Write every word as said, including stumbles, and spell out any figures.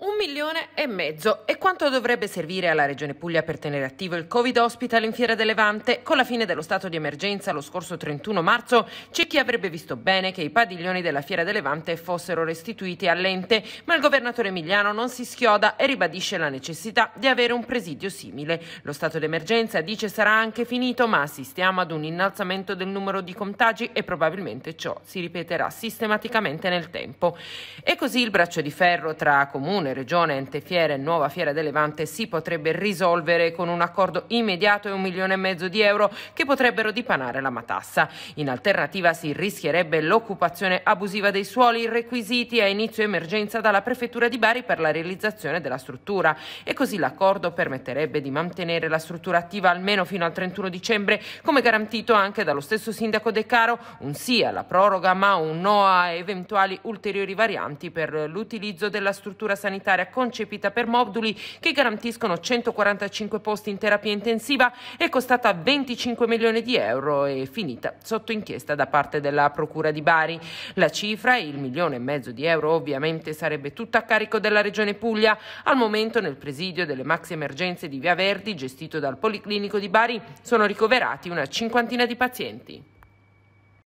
Un milione e mezzo è quanto dovrebbe servire alla Regione Puglia per tenere attivo il Covid Hospital in Fiera del Levante. Con la fine dello stato di emergenza lo scorso trentuno marzo c'è chi avrebbe visto bene che i padiglioni della Fiera del Levante fossero restituiti all'ente, ma il governatore emiliano non si schioda e ribadisce la necessità di avere un presidio simile. Lo stato di emergenza, dice, sarà anche finito, ma assistiamo ad un innalzamento del numero di contagi e probabilmente ciò si ripeterà sistematicamente nel tempo. E così il braccio di ferro tra comune, Regione, ente fiere e nuova Fiera del Levante si potrebbe risolvere con un accordo immediato e un milione e mezzo di euro che potrebbero dipanare la matassa. In alternativa si rischierebbe l'occupazione abusiva dei suoli requisiti a inizio emergenza dalla Prefettura di Bari per la realizzazione della struttura, e così l'accordo permetterebbe di mantenere la struttura attiva almeno fino al trentuno dicembre, come garantito anche dallo stesso sindaco De Caro: un sì alla proroga ma un no a eventuali ulteriori varianti per l'utilizzo della struttura sanitaria concepita per moduli che garantiscono centoquarantacinque posti in terapia intensiva, è costata venticinque milioni di euro e finita sotto inchiesta da parte della Procura di Bari. La cifra, il milione e mezzo di euro, ovviamente sarebbe tutta a carico della Regione Puglia. Al momento nel presidio delle maxi emergenze di Via Verdi, gestito dal Policlinico di Bari, sono ricoverati una cinquantina di pazienti.